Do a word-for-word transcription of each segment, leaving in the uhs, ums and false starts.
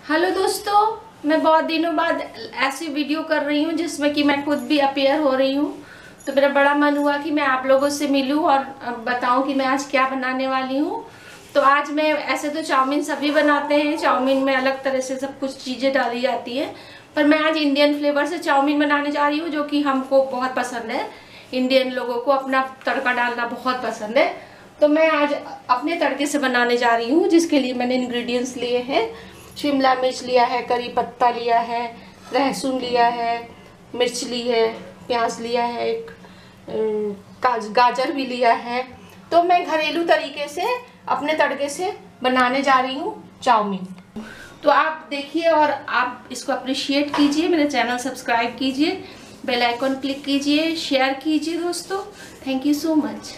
Hello दोस्तों, मैं बहुत दिनों बाद ऐसी वीडियो कर रही हूँ जिसमें कि मैं खुद भी अपीयर हो रही हूँ। तो मेरा बड़ा मन हुआ कि मैं आप लोगों से मिलूँ और बताऊँ कि मैं आज क्या बनाने वाली हूँ। तो आज मैं ऐसे तो चाउमीन सभी बनाते हैं, चाउमीन में अलग तरह से सब कुछ चीज़ें डाली जाती हैं, पर मैं आज इंडियन फ्लेवर से चाउमीन बनाने जा रही हूँ जो कि हमको बहुत पसंद है। इंडियन लोगों को अपना तड़का डालना बहुत पसंद है। तो मैं आज अपने तड़के से बनाने जा रही हूँ, जिसके लिए मैंने इंग्रेडिएंट्स लिए हैं। शिमला मिर्च लिया है, करी पत्ता लिया है, लहसुन लिया है, मिर्च ली है, प्याज लिया है, एक गाजर भी लिया है। तो मैं घरेलू तरीके से अपने तड़के से बनाने जा रही हूँ चाउमीन। तो आप देखिए और आप इसको अप्रिशिएट कीजिए, मेरे चैनल सब्सक्राइब कीजिए, बेल आइकन क्लिक कीजिए, शेयर कीजिए दोस्तों। Thank you so much.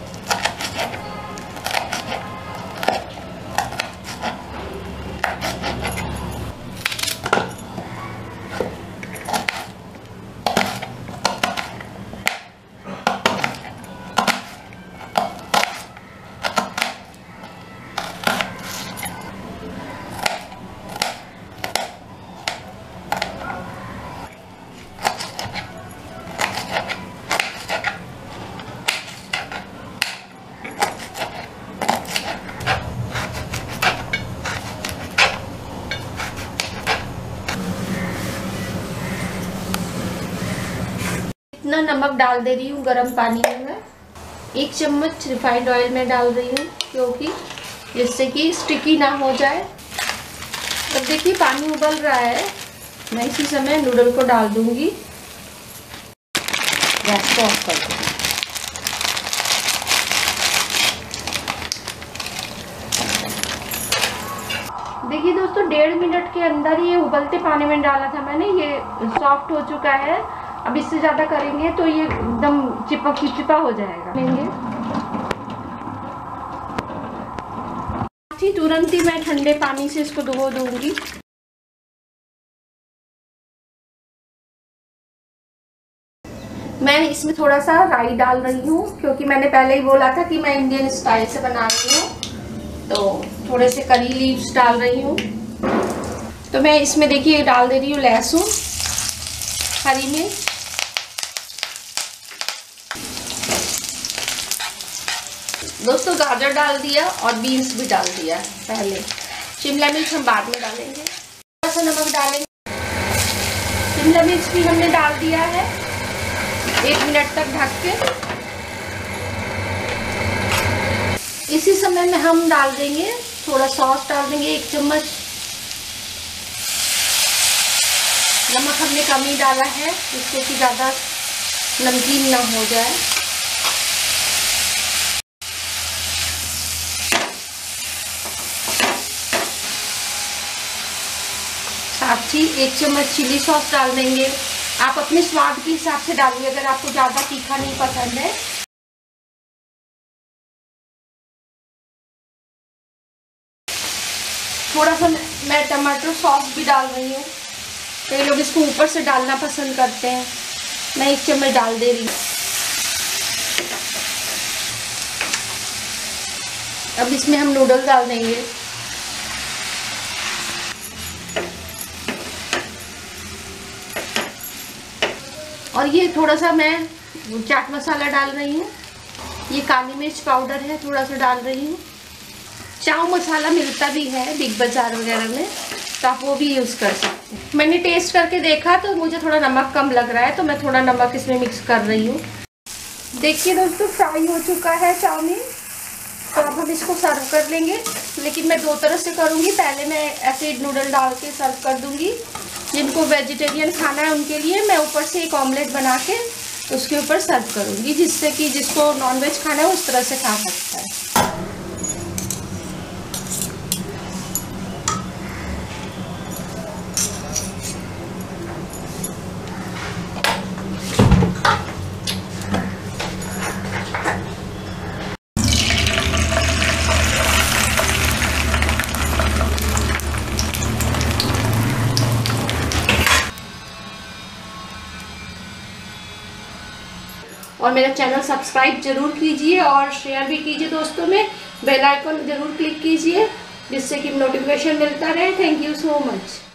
इतना नमक डाल दे रही हूँ गर्म पानी में। मैं एक चम्मच रिफाइंड ऑयल में डाल रही हूँ, क्योंकि जिससे कि स्टिकी ना हो जाए। अब देखिए पानी उबल रहा है, मैं इसी समय नूडल को डाल दूंगी। गैस को ऑफ कर दूंगी। देखिए दोस्तों, डेढ़ मिनट के अंदर ये उबलते पानी में डाला था मैंने, ये सॉफ्ट हो चुका है। अब इससे ज़्यादा करेंगे तो ये एकदम चिपक चिपका हो जाएगा। लेंगे तुरंत ही मैं ठंडे पानी से इसको धो दूंगी। मैं इसमें थोड़ा सा राई डाल रही हूँ, क्योंकि मैंने पहले ही बोला था कि मैं इंडियन स्टाइल से बना रही हूँ। तो थोड़े से करी लीव्स डाल रही हूँ। तो मैं इसमें देखिए डाल दे रही हूँ लहसुन, हरी मिर्च, दोस्तों गाजर डाल दिया और बीन्स भी डाल दिया पहले। शिमला मिर्च हम बाद में डालेंगे। थोड़ा सा नमक डालेंगे। शिमला मिर्च भी हमने डाल दिया है, एक मिनट तक ढक के। इसी समय में हम डाल देंगे थोड़ा सॉस डाल देंगे, एक चम्मच। नमक हमने कम ही डाला है, जिससे कि ज़्यादा नमकीन ना हो जाए। साथ ही एक चम्मच चिली सॉस डाल देंगे। आप अपने स्वाद के हिसाब से डालिए, अगर आपको ज़्यादा तीखा नहीं पसंद है। थोड़ा सा मैं टमाटर सॉस भी डाल रही हूँ, कई लोग इसको ऊपर से डालना पसंद करते हैं। मैं एक चम्मच डाल दे रही हूँ। अब इसमें हम नूडल्स डाल देंगे। और ये थोड़ा सा मैं चाट मसाला डाल रही हूँ, ये काली मिर्च पाउडर है, थोड़ा सा डाल रही हूँ। चाव मसाला मिलता भी है बिग बाजार वगैरह में, तो आप वो भी यूज़ कर सकते हैं। मैंने टेस्ट करके देखा तो मुझे थोड़ा नमक कम लग रहा है, तो मैं थोड़ा नमक इसमें मिक्स कर रही हूँ। देखिए दोस्तों, फ्राई हो चुका है चाउमीन। तो अब हम इसको सर्व कर लेंगे, लेकिन मैं दो तरह से करूँगी। पहले मैं ऐसे नूडल डाल के सर्व कर दूँगी। जिनको वेजिटेरियन खाना है उनके लिए मैं ऊपर से एक ऑमलेट बना के उसके ऊपर सर्व करूँगी, जिससे कि जिसको नॉनवेज खाना है उस तरह से खा सकता है। और मेरा चैनल सब्सक्राइब जरूर कीजिए और शेयर भी कीजिए दोस्तों में। बेल आइकन जरूर क्लिक कीजिए जिससे कि नोटिफिकेशन मिलता रहे। Thank you so much.